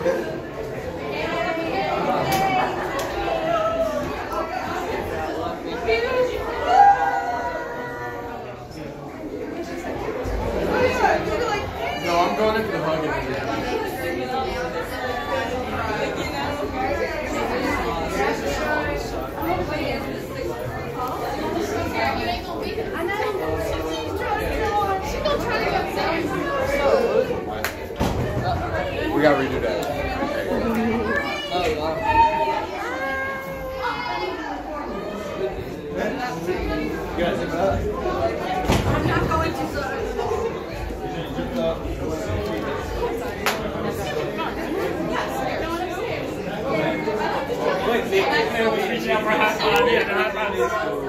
No, I'm going into the hug again. We gotta redo that. You guys zip it up? I'm not going to zip Zip it up. Wait, see, reach out for a high five. Yeah, the high five is cool.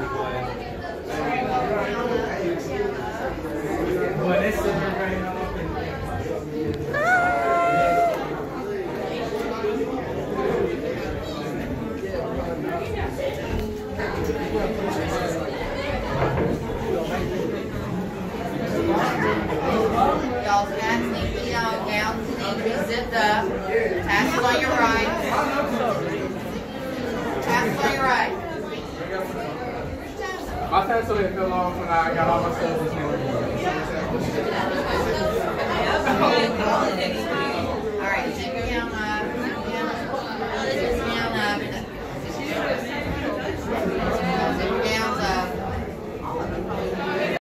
Boy, this is right now. Y'all's hats need to be on, gowns need to be zipped up, tassels on your right. Tassels on your right. My tassel didn't feel long when I got all my stuff this morning.